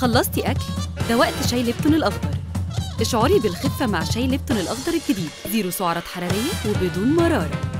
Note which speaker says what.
Speaker 1: خلصتي أكل؟ ده وقت شاي ليبتون الأخضر. اشعري بالخفة مع شاي ليبتون الأخضر الجديد، 0 سعرات حرارية وبدون مرارة.